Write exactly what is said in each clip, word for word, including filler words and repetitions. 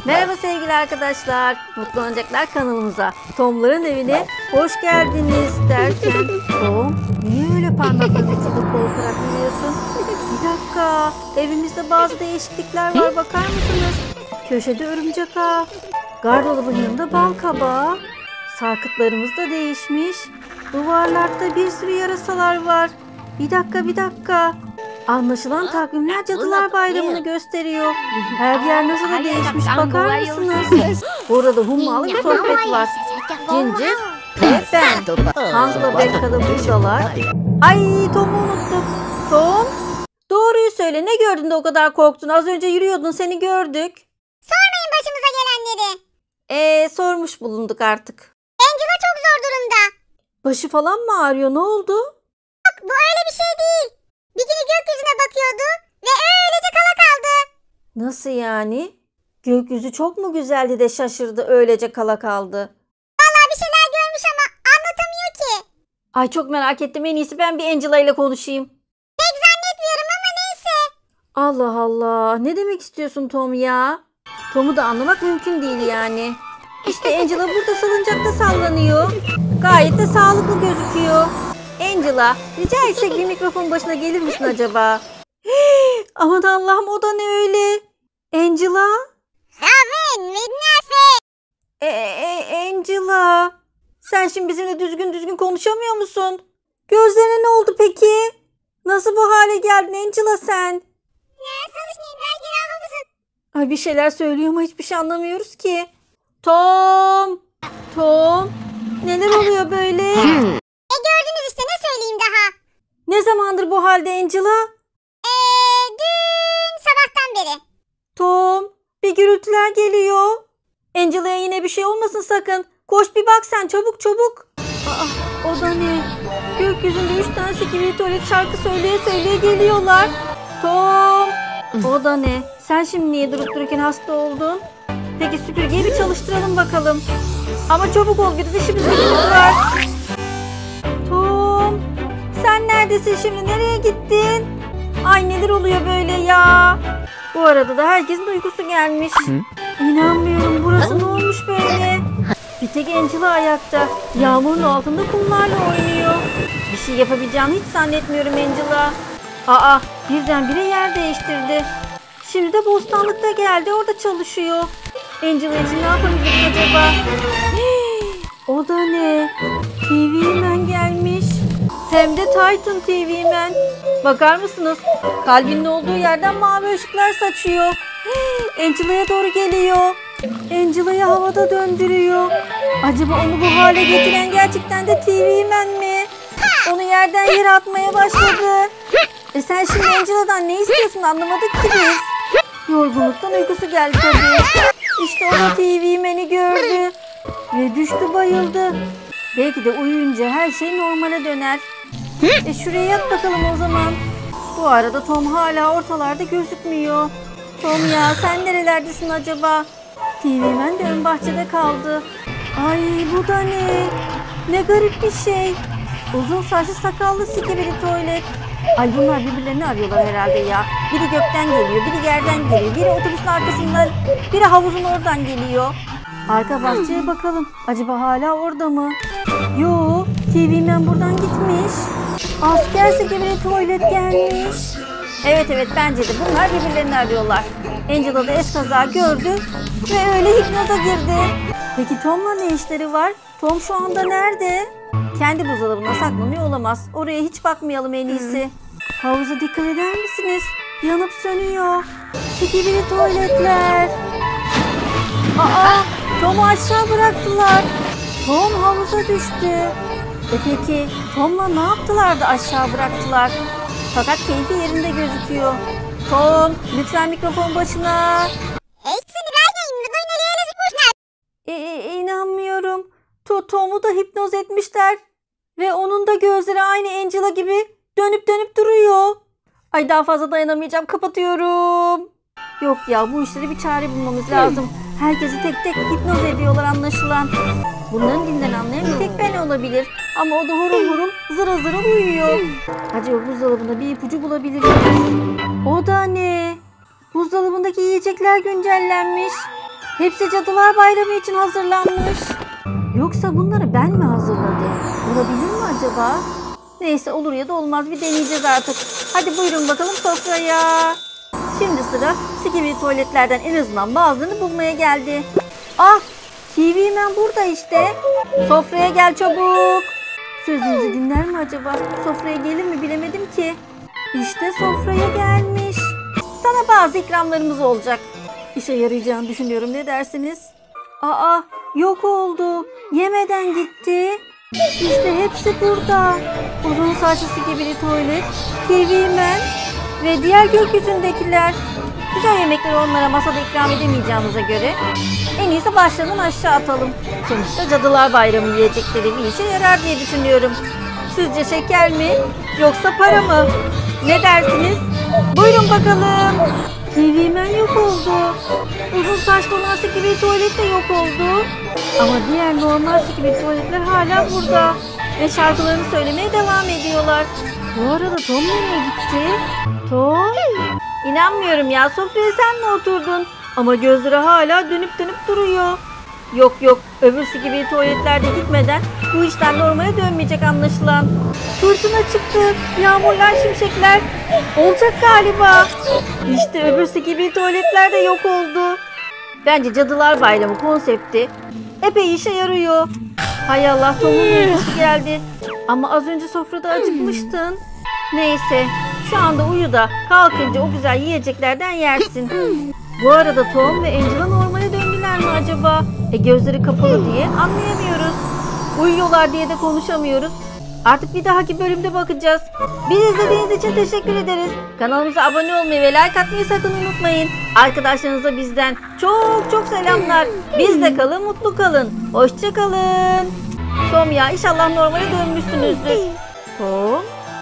Merhaba sevgili arkadaşlar. Mutlu Oyuncaklar kanalımıza, Tom'ların evine hoş geldiniz derken Tom, niye öyle parmaklarını uçurup korkarak yürüyorsun? Bir dakika, evimizde bazı değişiklikler var, bakar mısınız? Köşede örümcek ağ, gardırobun yanında bal kabağı, sarkıtlarımız da değişmiş, duvarlarda bir sürü yarasalar var. Bir dakika bir dakika. Anlaşılan takvimler Cadılar Bayramı'nı gösteriyor. Her yer nasıl da değişmiş, bakar mısınız? Burada hummalı bir sohbet var. Ginger ve ben. Hans'la Becca da buradalar. Ay, Tom'u unuttuk. Tom, doğruyu söyle, ne gördün de o kadar korktun? Az önce yürüyordun, seni gördük. Sormayın başımıza gelenleri. Eee sormuş bulunduk artık. Angela çok zor durumda. Başı falan mı ağrıyor, ne oldu? Yok, bu öyle bir şey değil. Bir gün gökyüzüne bakıyordu ve öylece kala kaldı. Nasıl yani? Gökyüzü çok mu güzeldi de şaşırdı, öylece kala kaldı? Vallahi bir şeyler görmüş ama anlatamıyor ki. Ay, çok merak ettim, en iyisi ben bir Angela ile konuşayım. Pek zannetmiyorum ama neyse. Allah Allah, ne demek istiyorsun Tom ya? Tom'u da anlamak mümkün değil yani. İşte Angela burada salıncakta sallanıyor. Gayet de sağlıklı gözüküyor. Angela, rica etsek bir mikrofon başına gelir misin acaba? Hii, aman Allah'ım, o da ne öyle? Angela? Robin ve Nefe. E, e, Angela, sen şimdi bizimle düzgün düzgün konuşamıyor musun? Gözlerine ne oldu peki? Nasıl bu hale geldin Angela sen? Ya çalışmayın, belki rahatsızsın. Ay, bir şeyler söylüyor ama hiçbir şey anlamıyoruz ki. Tom! Tom! Neler oluyor böyle? E gördünüz işte, ne söyleyeyim daha. Ne zamandır bu halde Angela? Eee dün sabahtan beri. Tom, bir gürültüler geliyor. Angela'ya yine bir şey olmasın sakın. Koş bir bak sen, çabuk çabuk. Aa, o da ne? Gökyüzünde üç tane sikimli tuvalet şarkı söyleye söyleye geliyorlar. Tom, o da ne? Sen şimdi niye durup dururken hasta oldun? Peki süpürgeyi bir çalıştıralım bakalım. Ama çabuk ol, bir işimiz gücümüz var. Tom, sen neredesin şimdi? Nereye gittin? Ay, neler oluyor böyle ya? Bu arada da herkesin uykusu gelmiş. İnanmıyorum, burası ne olmuş böyle? Bir tek Angela ayakta. Yağmurun altında kumlarla oynuyor. Bir şey yapabileceğini hiç zannetmiyorum Angela. Aa, birdenbire yer değiştirdi. Şimdi de Bostanlık'ta geldi, orada çalışıyor. Angela için ne yapabiliriz acaba? Hii, o da ne? T V Man gelmiş. Hem de Titan T V Man. Bakar mısınız? Kalbinin olduğu yerden mavi ışıklar saçıyor. Hii, Angela'ya doğru geliyor. Angela'yı havada döndürüyor. Acaba onu bu hale getiren gerçekten de T V Man mi? Onu yerden yere atmaya başladı. E sen şimdi Angela'dan ne istiyorsun, anlamadık ki biz. Yorgunluktan uykusu geldi tabii. İşte o da T V Man'i gördü. Ve düştü, bayıldı. Belki de uyuyunca her şey normale döner. E şuraya yat bakalım o zaman. Bu arada Tom hala ortalarda gözükmüyor. Tom ya, sen nerelerdesin acaba? T V Man de ön bahçede kaldı. Ay, bu da ne? Ne garip bir şey. Uzun saçlı sakallı sikibiri tuvalet. Ay, bunlar birbirlerini arıyorlar herhalde ya. Biri gökten geliyor, biri yerden geliyor, biri otobüsün arkasından, biri havuzun oradan geliyor. Arka bahçeye bakalım. Acaba hala orada mı? Yo, T V Man buradan gitmiş. Asker sikibiri tuvalet gelmiş. Evet evet, bence de bunlar birbirlerini arıyorlar. Angela da eskaza gördü ve öyle hipnoza girdi. Peki Tom'la ne işleri var? Tom şu anda nerede? Kendi buzdolabına saklanıyor olamaz. Oraya hiç bakmayalım en iyisi. Havuza dikkat eder misiniz? Yanıp sönüyor. Sikibiri tuvaletler. Aa, Tom'u aşağı bıraktılar. Tom havuza düştü. E peki Tom'la ne yaptılar da aşağı bıraktılar? Fakat keyfi yerinde gözüküyor. Tom, lütfen mikrofon başına. E, e, inanmıyorum. To Tom'u da hipnoz etmişler. Ve onun da gözleri aynı Angela gibi dönüp dönüp duruyor. Ay, daha fazla dayanamayacağım, kapatıyorum. Yok ya, bu işleri bir çare bulmamız lazım. Herkesi tek tek hipnoz ediyorlar anlaşılan. Bunların dilinden anlayan bir tek ben olabilir. Ama o da horul horul zırıl zırıl uyuyor. Acaba buzdolabında bir ipucu bulabilir miyiz? O da ne? Buzdolabındaki yiyecekler güncellenmiş. Hepsi Cadılar Bayramı için hazırlanmış. Yoksa bunları ben mi hazırladım? Olabilir mi acaba? Neyse, olur ya da olmaz, bir deneyeceğiz artık. Hadi buyurun bakalım sofraya. Şimdi sıra Skibidi tuvaletlerden en azından bazılarını bulmaya geldi. Ah, T V Man burada işte. Sofraya gel çabuk. Sözümüzü dinler mi acaba? Sofraya gelir mi bilemedim ki. İşte sofraya gelmiş. Sana bazı ikramlarımız olacak. İşe yarayacağını düşünüyorum, ne dersiniz? Aa, yok oldu. Yemeden gitti. İşte hepsi burada. Uzun saçlı Skibidi tuvalet, T V Man ve diğer gökyüzündekiler. Güzel yemekleri onlara masada ikram edemeyeceğimize göre en iyisi başlarından aşağı atalım. Sonuçta Cadılar Bayramı yiyecekleri bir işe yarar diye düşünüyorum. Sizce şeker mi yoksa para mı? Ne dersiniz? Buyurun bakalım. T V Man yok oldu. Uzun saçlı olan Skibidi tuvalet de yok oldu. Ama diğer normal Skibidi tuvaletler hala burada. Ve şarkılarını söylemeye devam ediyorlar. Bu arada Tom nereye gitti? Tom? İnanmıyorum ya, sofraya sen mi oturdun? Ama gözleri hala dönüp dönüp duruyor. Yok yok, öbür Skibidi tuvaletlerde gitmeden bu işten normale dönmeyecek anlaşılan. Fırtına çıktı, yağmurlar, şimşekler olacak galiba. İşte öbür Skibidi tuvaletler de yok oldu. Bence Cadılar Bayramı konsepti epey işe yarıyor. Hay Allah, Tom'un uykusu geldi. Ama az önce sofrada acıkmıştın. Neyse, şu anda uyu da kalkınca o güzel yiyeceklerden yersin. Bu arada Tom ve Angela normale döndüler mi acaba? E gözleri kapalı diye anlayamıyoruz. Uyuyorlar diye de konuşamıyoruz. Artık bir dahaki bölümde bakacağız. Bizi izlediğiniz için teşekkür ederiz. Kanalımıza abone olmayı ve like atmayı sakın unutmayın. Arkadaşlarınıza bizden çok çok selamlar. Bizde kalın, mutlu kalın. Hoşça kalın. Tom ya, inşallah normale dönmüşsünüzdür. Tom,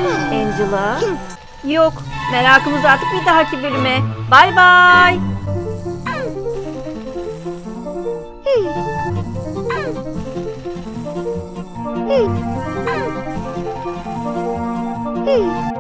Angela. Yok, merakımız artık bir dahaki bölüme. Bay bay. Hmm.